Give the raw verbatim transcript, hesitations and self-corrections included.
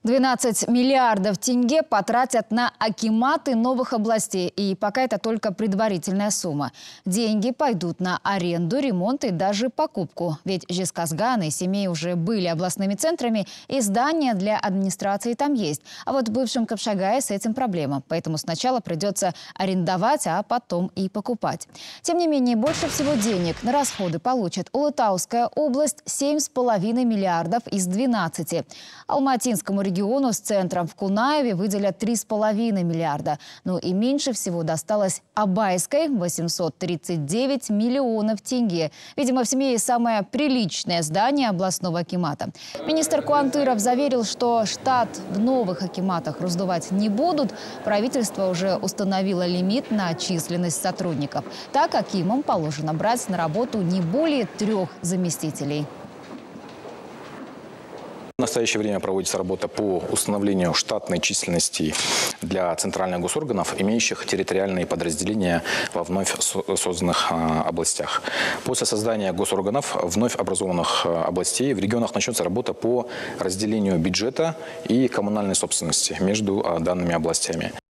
двенадцать миллиардов тенге потратят на акиматы новых областей. И пока это только предварительная сумма. Деньги пойдут на аренду, ремонт и даже покупку. Ведь Жезказган и Семей уже были областными центрами, и здания для администрации там есть. А вот в бывшем Капшагае с этим проблема. Поэтому сначала придется арендовать, а потом и покупать. Тем не менее, больше всего денег на расходы получит Улытауская область – семь с половиной миллиардов из двенадцати. Алматинскому региону региону с центром в Кунаеве выделят три с половиной миллиарда. Ну и меньше всего досталось Абайской – восемьсот тридцать девять миллионов тенге. Видимо, в Семее самое приличное здание областного акимата. Министр Куантыров заверил, что штат в новых акиматах раздувать не будут. Правительство уже установило лимит на численность сотрудников. Так акимам положено брать на работу не более трех заместителей. В настоящее время проводится работа по установлению штатной численности для центральных госорганов, имеющих территориальные подразделения во вновь созданных областях. После создания госорганов вновь образованных областей в регионах начнется работа по разделению бюджета и коммунальной собственности между данными областями.